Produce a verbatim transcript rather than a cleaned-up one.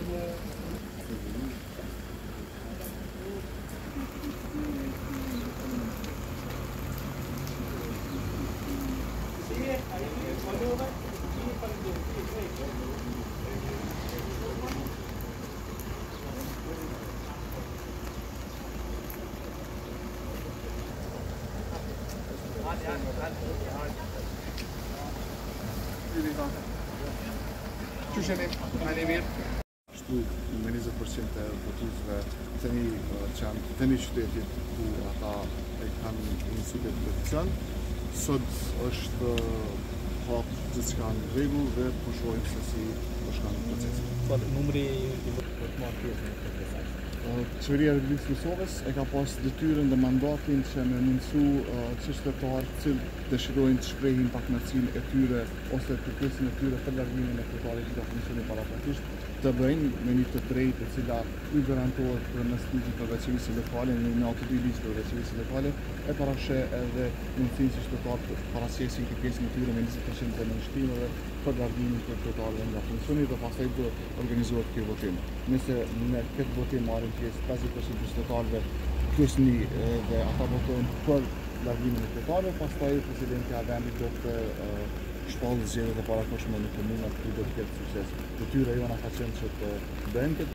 Shtu me njëzet përqind të votuesve tani që janë tani qytetit ku ata e kanë njësuar peticion. Sot është hap gjithçka në rregull dhe po shohim se si po shkon procesi. Po numri i votëmarrë pjesë në këtë mesazh. Qeveria e Republikës së Kosovës e ka pas detyrën dhe mandatin që me mundësu qytetarët të cilë dëshirojnë të shprehin pakënaqësinë e tyre ose kërkesën e tyre për largimin e kryetarit të Komisionit parapratisht të bëjnë me një të drejtë e cila i garantohet përmes ligjit të veçërisë lokale, në natë dy ligjit të veçërisë lokale, e parashë edhe mundësinë që qytetarët paraqesin kërkesën e tyre me njëzet përqind të nënshkrimeve për largimin e kryetarëve nga funksionit dhe pastaj do organizohet ky votim. Nëse në këtë votim marrin pjesë pesëdhjetë përqind të qytetarëve plus një dhe ata votojnë për largimin e kryetarëve, pastaj presidenti i vendit do të shpallë zgjedhjet e parakohshme në komunat ku do të ketë sukses. Detyra jona ka qenë që të bëjmë këtë